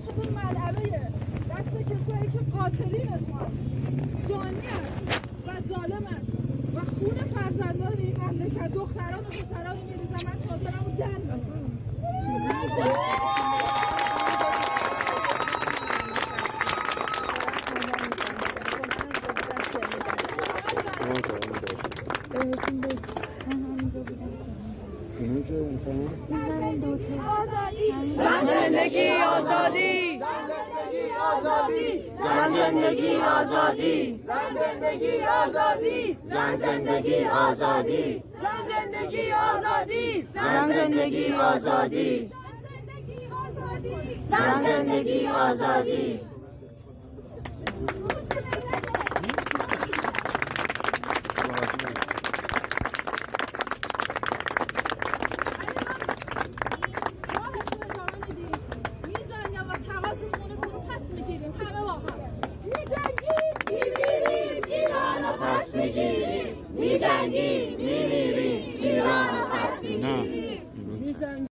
شده ملعبه دست کسایی که قاتلینتون جانی‌اند و ظالمند و خون فرزندان این مملکت دختران و پسران میریزم. من چادرمو در میکنم. زندگی آزادی، زن زندگی آزادی، زن زندگی آزادی، زن زندگی آزادی، زن زندگی آزادی، زن زندگی آزادی، زن زندگی آزادی. می‌جنگیم می‌میریم